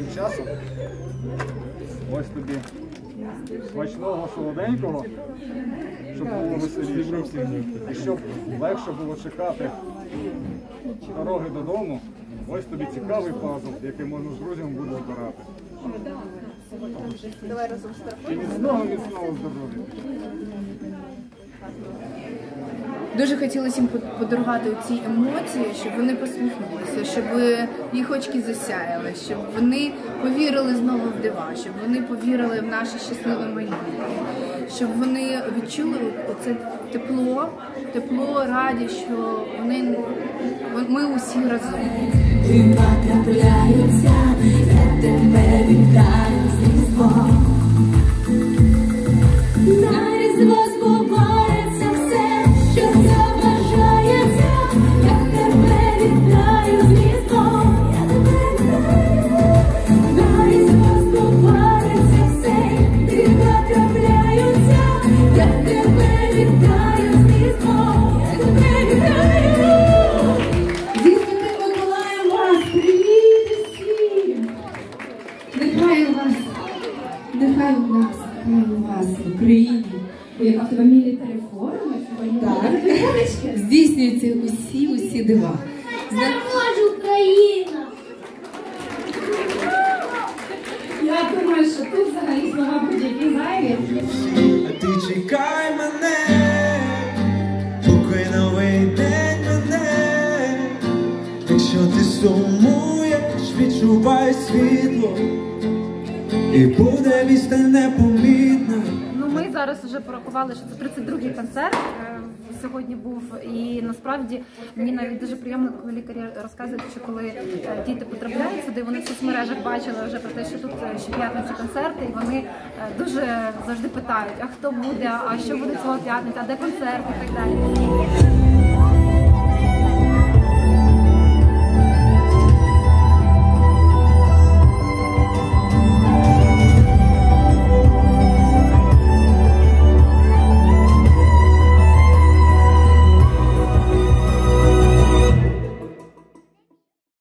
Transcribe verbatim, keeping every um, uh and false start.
тим часом ось тобі смачного, солоденького, щоб було веселіше. І щоб легше було чекати дороги додому, ось тобі цікавий пазл, який можна з друзями буде збирати. Давай разом з І міцного, міцного здоров'я. Дуже хотілося їм подарувати ці емоції, щоб вони посміхнулися, щоб їх очки засяяли, щоб вони повірили знову в дива, щоб вони повірили в наше щасливе майбутнє, щоб вони відчули оце тепло, тепло, радість, що вони, ми усі разом. Дива трапляються, я тебе вітаю з Різдвом. На Різдво збувається все, що забажається, я тебе вітаю з Різдвом. Я тебе вітаю. На Різдво збувається все, дива трапляються, я тебе вітаю з Різдвом. Я тебе вітаю. Нехай у вас, нехай у нас, нехай у вас в Україні, яка в тебе мілітарі форма, так, здійснюються усі-усі дива. Переможе Україна! Я думаю, що тут взагалі слова будь-які зайві. А ти чекай мене, поки новий день мене. Якщо ти сумуєш, відчувай світло, і буде відстань непомітна. Ну, ми зараз вже порахували, що це тридцять другий концерт е, сьогодні був, і насправді мені навіть дуже приємно, коли лікарі розказують, що коли е, діти потрапляють сюди, вони в соцмережах бачили вже про те, що тут щоп'ятниці концерти, і вони е, дуже завжди питають, а хто буде, а що буде цього п'ятниця, а де концерт і так далі.